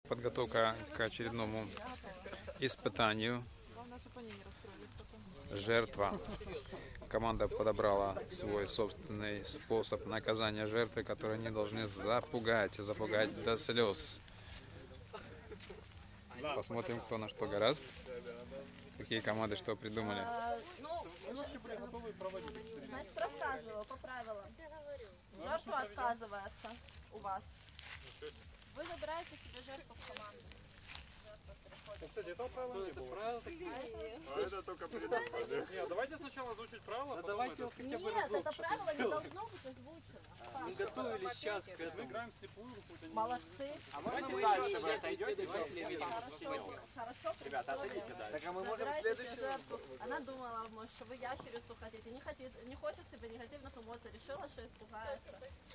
Подготовка к очередному испытанию. Жертва. Команда подобрала свой собственный способ наказания жертвы, который они должны запугать до слез. Посмотрим, кто на что гораст. Какие команды что придумали. Значит, рассказываю по правилам. Жертва отказывается у вас. Вы забираете себе жертву в команду. Кстати, это правило не было. Это только придумали. Нет, давайте сначала озвучить правила, потом давайте его хотя бы Нет, разок. это правило не должно быть озвучено. Мы готовились сейчас к мы этому. играем вслепую какую-то. Молодцы. Давайте дальше вы отойдете. Хорошо, Ребята, отойдите дальше. Так а мы можем забирайте себе следующий. жертву. Она думала, может, что вы ящерицу хотите. Не хочет себе негативных эмоций. Решила, что испугается.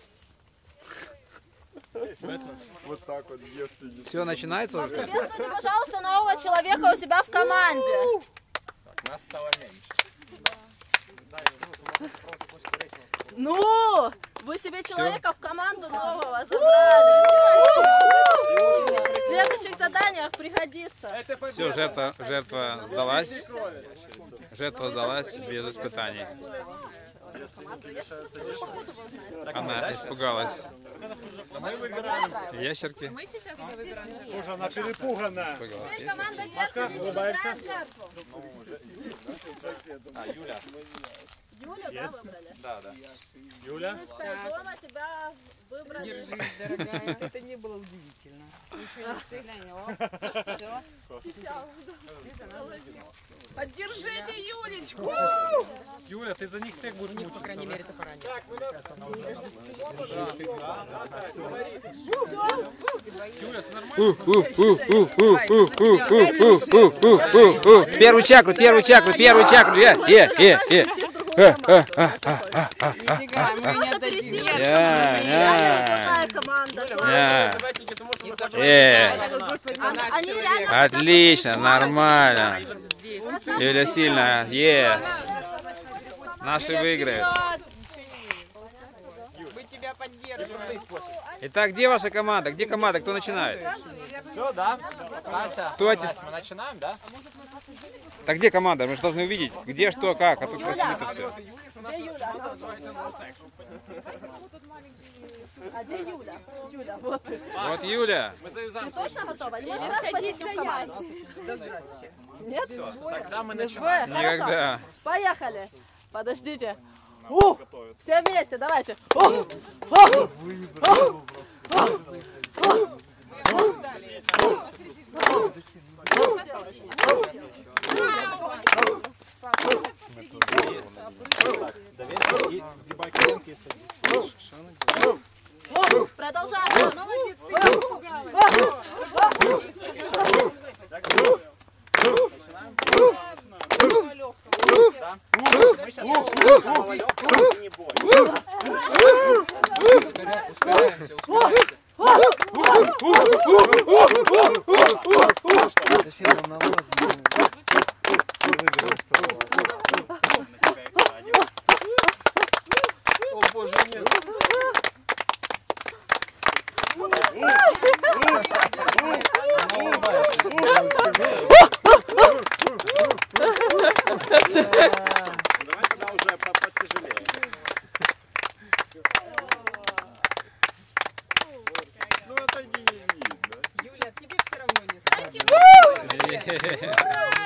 Вот так вот, если... Все, начинается уже? Приветствуйте, пожалуйста, нового человека у себя в команде. Нас стало меньше. Ну, вы себе человека в команду нового забрали. В следующих заданиях пригодится. Все, жертва сдалась. Жертва сдалась без испытаний. Она испугалась ящерки. Мы сейчас ее выбираем. Боже, она перепугана. Испугалась Команда Маска, улыбаешься? жертву. Юля. Юлю, да, выбрали? Да. Юля? Юлечка, из дома тебя выбрали. Держись, дорогая. Это не было удивительно. Ничего не стыдно. Все. Поддержите Юлечку. Юля, ты за них всех будешь мучиться. По крайней мере, это поранит. Юля, ты нормально? Первую чакру. Нифига, мы ее не отдадим. Какая команда? Давайте, ты можешь Они реально... Отлично, нормально. Юля сильная. Наши выиграют. Мы тебя поддерживаем. Итак, где ваша команда? Где команда? Кто начинает? Все, да? Катя, Кто отец? мы начинаем, да? Так где команда? Мы же должны увидеть, где, что, как. А тут красиво-то все. Где Юля? А где Юля? Юля, вот. Вот Юля. Ты точно готова? Не можешь раз пойти в команду? Да здрасте. Нет? Тогда мы Без начинаем. боя? Хорошо. Никогда. Поехали. Подождите. Все вместе, давайте. Продолжаем. Молодец, ты не испугалась. О боже, нет. Давай тогда уже потяжелее. Ну отойди, не видно. Юля, тебе все равно не станет.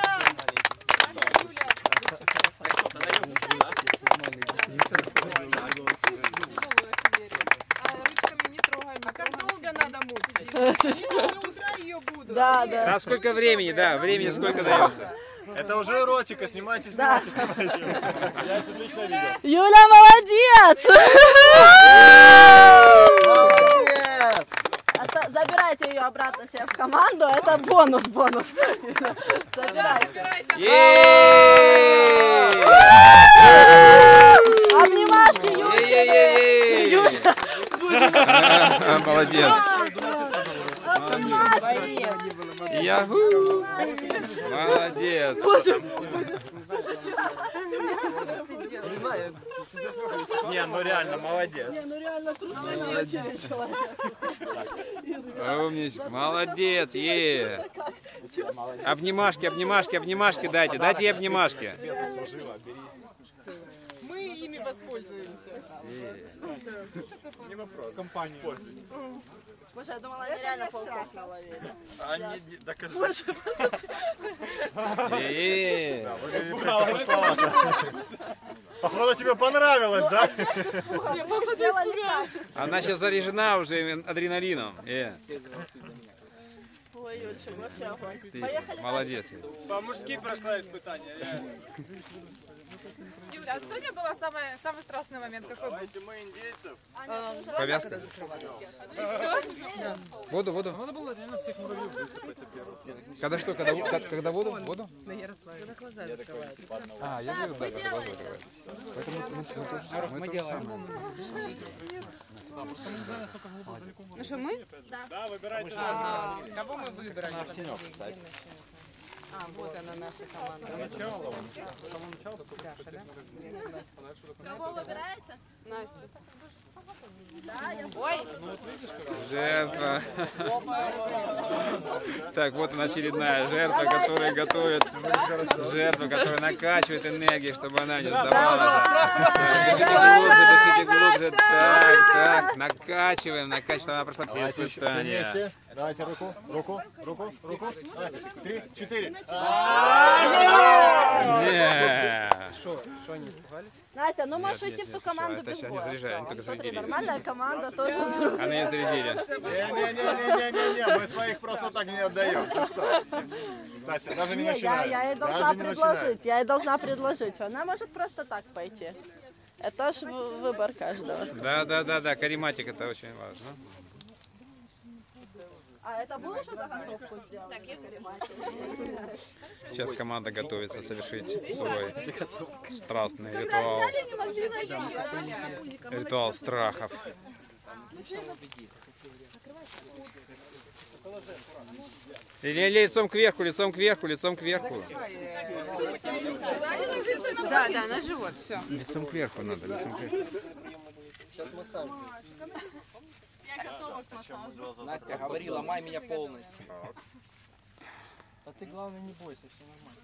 Ручками не трогай. А как долго надо мучить? До утра ее буду. Да. А сколько времени? Да, времени сколько дается? Это уже эротика, снимайте. Я это отлично видел. Юля, молодец! Забирайте ее обратно себе в команду, это бонус. Забирайте. Обнимашки, Юля. Молодец. Обнимашки. Яху! Молодец! Не, ну реально, молодец. Умничка, молодец, Обнимашки, обнимашки, обнимашки дайте, дайте ей обнимашки. Мы ими воспользуемся. Не вопрос. Компания. Боже, я думала, они реально пауков наловили. Они докажут. Походу тебе понравилось, да? Она сейчас заряжена уже адреналином. Ой, Юльчик, вообще огонь. Ты Поехали. молодец. По-мужски прошла испытание. Юля, а что у тебя было самый страшный момент? Какой был? Знаете, мы индейцев. Повязка. Воду, воду. Надо было реально всех муравьев высыпать. Когда что? Когда воду? Воду? На Ярославе. Когда глаза закрывают. А, я говорю, да, когда глаза закрывают. Поэтому мы делаем. Ну что, мы? Да, выбирайте. Кого мы выбрали? А, вот она, наша команда. Даша, да? Кого выбираете? Настя. Да, я Ой, Жертва. Так, вот она очередная жертва, которая готовит. Жертва, которая накачивает энергией, чтобы она не сдавалась. Дышите глубже. Так, накачиваем, чтобы она прошла все испытания. Вместе. Давайте руку. Давайте. 3, 4. Настя, ну можешь идти в ту команду это без сейчас не боя. заряжай, они только Смотри, зарядили. нормальная команда тоже. Они ее зарядили. Не, мы своих просто так не отдаем. Ты что? Тася, даже не начинай. Я ей должна предложить, что она может просто так пойти. Это ж выбор каждого. Да, карематик это очень важно. А это вы уже заготовку сделали? Так, Сейчас команда готовится совершить свой страстный ритуал. Ритуал страхов. Или лицом кверху, лицом кверху, лицом кверху. да, на живот, все. Лицом кверху надо, лицом кверху. Сейчас массаж. Настя, говори, ломай меня полностью. А ты главное не бойся, все нормально.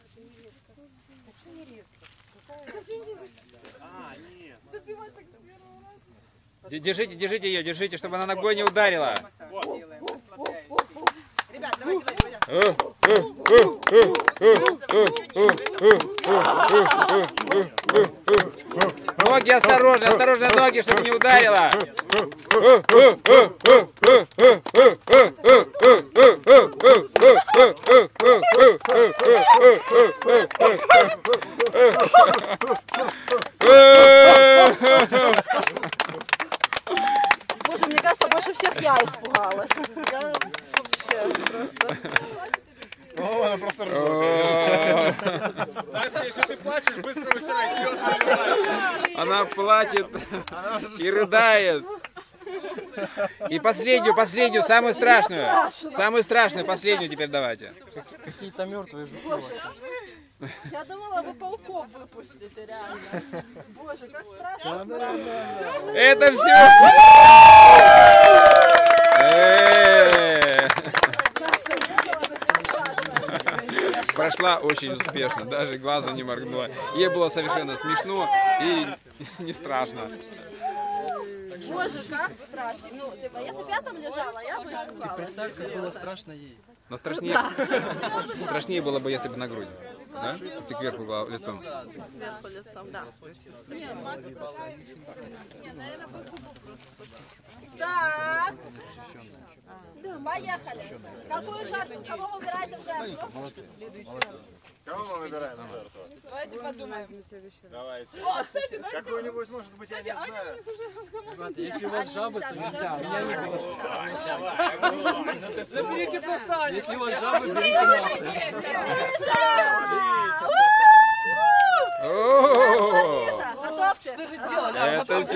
Держите ее, держите, чтобы она ногой не ударила. Ребят, давайте. Ноги осторожно, осторожно, ноги, чтобы не ударила. Боже, мне кажется, больше всех я испугалась. Я вообще просто... О, она просто ржет. Настя, если ты плачешь, быстро вытирай слезы. Она плачет и рыдает. И последнюю, самую страшную, последнюю теперь давайте. Какие-то мертвые же. Я думала, вы пауков выпустите, реально. Боже, как страшно. Это все. Прошла очень успешно, даже глазом не моргнула. Ей было совершенно смешно и не страшно. Боже, как страшно. Ну, типа, если бы я там лежала, я бы испугалась. Представь, как было страшно ей. Но страшнее было бы, если бы на грудь. Да? Если кверху лицом. Сверху лицом, да. Так. Поехали. Какую жертву? Кого вы выбираете в жертву? Кого мы выбираем на жертву? Давайте подумаем. Давайте. Какую-нибудь, может быть, я не знаю. Ребята, если у вас жабы, то нельзя. Заберите просто. если у вас жабы, берите массы. О, Миша, готовьте. это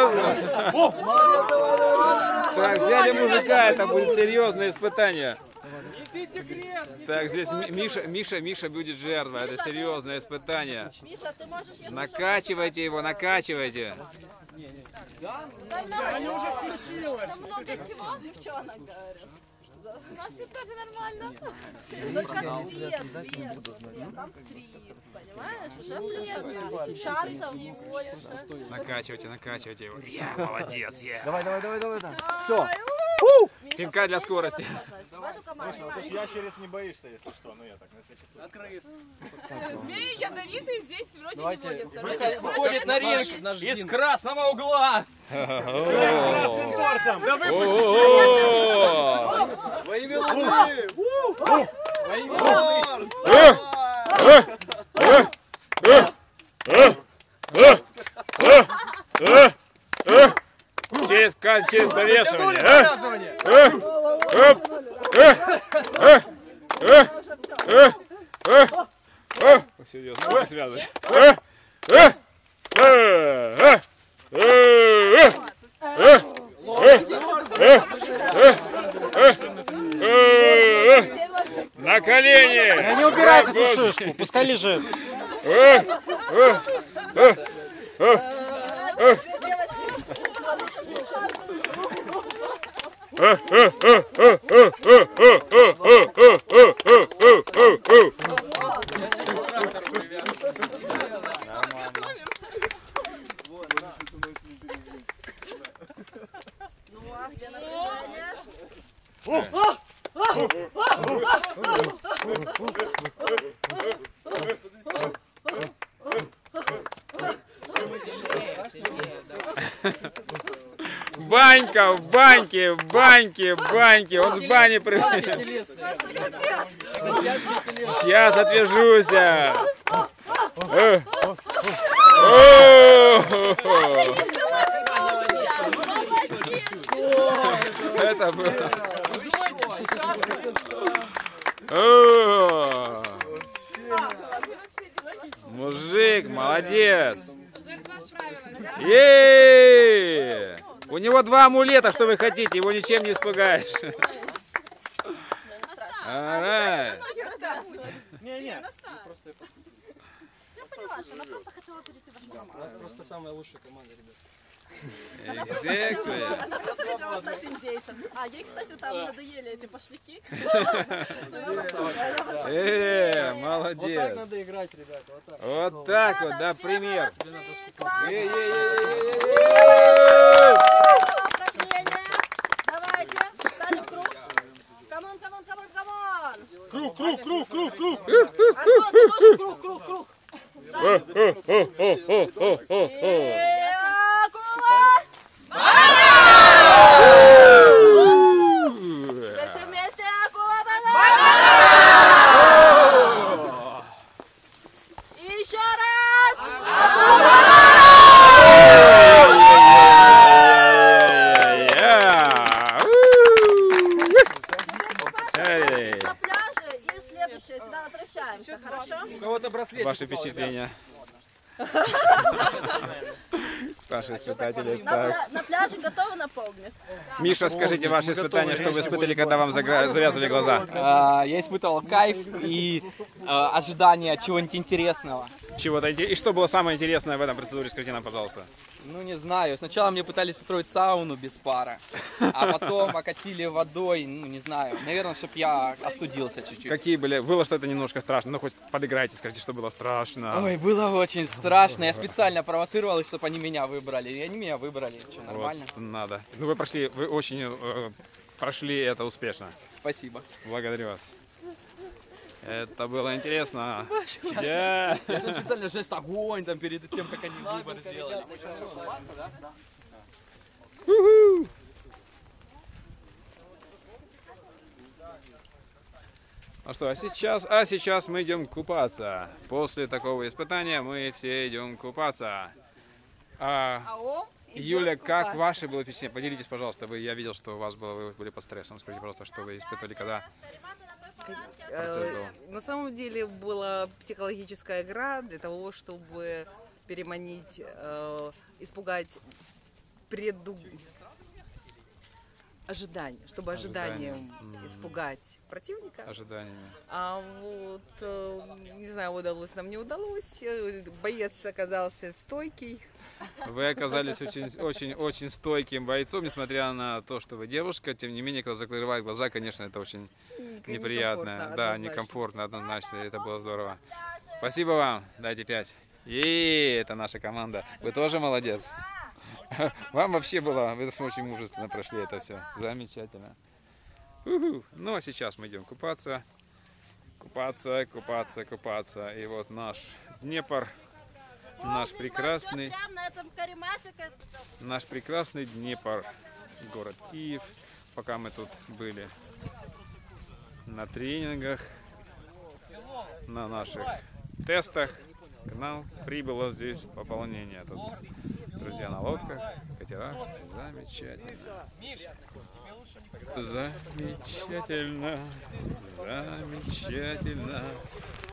серьезно? Так, взяли мужика, это будет серьезное испытание. Несите крест! Так, здесь Миша будет жертва. Это серьезное испытание. Миша, ты можешь, если что, Накачивайте его, накачивайте. там много чего, девчонок, говорят. У нас тут тоже нормально. Только цвет, там крив, понимаешь? Уже плюс шансов больше. Накачивайте, накачивайте его. Я молодец, я. Давай. Все. Пинка для скорости. В эту команду. Ты ж ящериц не боишься, если что. Ну я так, на всякий случай. Змеи ядовитые здесь вроде Давайте. не водятся. Выходит на ринг наш Из Дин. красного угла! Да вы Во имя Луны! Во имя Луны. Через довешивание. Серьезно, связывай. На колени! Не убирай эту шишку, пускай лежит. Ну, а где напряжение? Банька, в баньке, в баньке, в баньке. Он в бане прыгает. Сейчас отвяжусь. Это было. Мужик, молодец. У него 2 амулета, что вы хотите, его ничем не испугаешь. Alright. Я поняла, что она просто хотела перейти в вашу У команду. нас просто самая лучшая команда, ребят. Exactly. Она просто хотела стать индейцем. А ей, кстати, там надоели эти пошляки. Вот так Молодец. надо играть, ребята. Вот так. Вот так вот, да, пример. Давайте, ставим круг. Камон. Круг! Антон, ты тоже круг. Ставим. Все вместе, акула, и еще раз. На пляже и следующее, сюда возвращаемся, хорошо? У кого-то браслет. Ваши впечатления. Ваши испытатели. На, Так. на пляже готовы на полдник? Миша, скажите ваши испытания, что вы испытали, когда вам завязывали глаза? Я испытывал кайф и ожидание чего-нибудь интересного. Чего-то и что было самое интересное в этом процедуре? Скажите нам, пожалуйста. Ну, не знаю. Сначала мне пытались устроить сауну без пара, а потом окатили водой, ну, не знаю. Наверное, чтобы я остудился чуть-чуть. Какие были? Было что-то немножко страшно. Ну, хоть подыграйте, скажите, что было страшно. Ой, было очень страшно. Я специально провоцировал их, чтобы они меня выбрали. И они меня выбрали. Что, нормально? Вот, надо. Ну, вы очень прошли это успешно. Спасибо. Благодарю вас. Это было интересно. Я же специально жест огонь там перед тем, как они выбор сделали. Ну что, а сейчас мы идем купаться. После такого испытания мы все идем купаться. Юля, как ваши было впечатление? Поделитесь, пожалуйста. Я видел, что у вас было, вы были под стрессом. Скажите, пожалуйста, что вы испытывали, когда процесс был? На самом деле была психологическая игра для того, чтобы переманить, испугать ожидание, чтобы ожиданием испугать противника. Ожиданиями. А вот, не знаю, удалось нам, не удалось. Боец оказался стойкий. Вы оказались очень стойким бойцом, несмотря на то, что вы девушка. Тем не менее, когда закрывают глаза, конечно, это очень неприятно. Да, некомфортно, однозначно. Это было здорово. Спасибо вам. Дайте 5. И это наша команда. Вы тоже молодец. Вам вообще было, вы очень мужественно прошли это все. Замечательно. Ну а сейчас мы идем купаться. Купаться. И вот наш Днепр. Наш прекрасный Днепр, город Киев. Пока мы тут были на тренингах, на наших тестах, к нам прибыло здесь пополнение. Тут друзья на лодках, катерах. Замечательно. Замечательно.